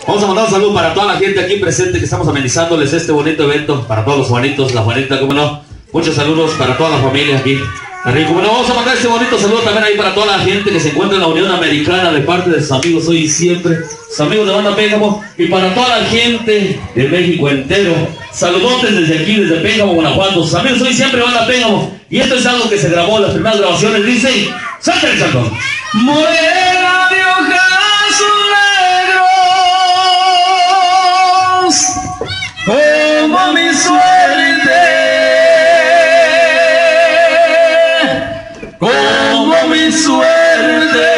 Vamos a mandar un saludo para toda la gente aquí presente que estamos amenizándoles este bonito evento. Para todos los Juanitos, la Juanita, como no. Muchos saludos para toda la familia aquí. Como no, vamos a mandar este bonito saludo también ahí para toda la gente que se encuentra en la Unión Americana de parte de sus amigos hoy y siempre, sus amigos de Banda Pénjamo, y para toda la gente de México entero. Saludotes desde aquí, desde Pénjamo, Guanajuato. Sus amigos hoy y siempre Banda Pénjamo. Y esto es algo que se grabó en las primeras grabaciones. Dice, ¡saca el cantón! Morena de ojazos negros, como mi suerte, como mi suerte.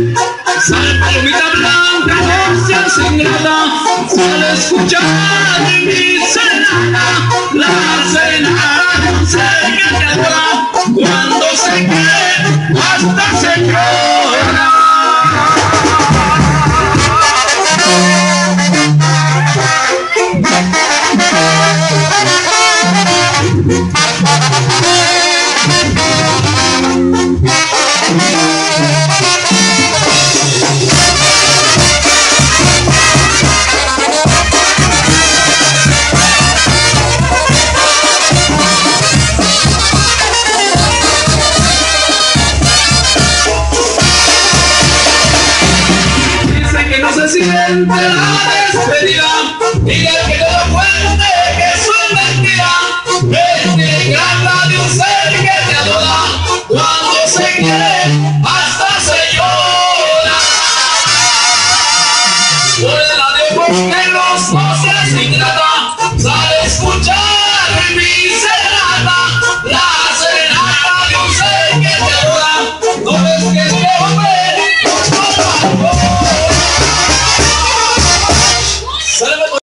Sale palomita blanca, no seas ingrata, sale escuchar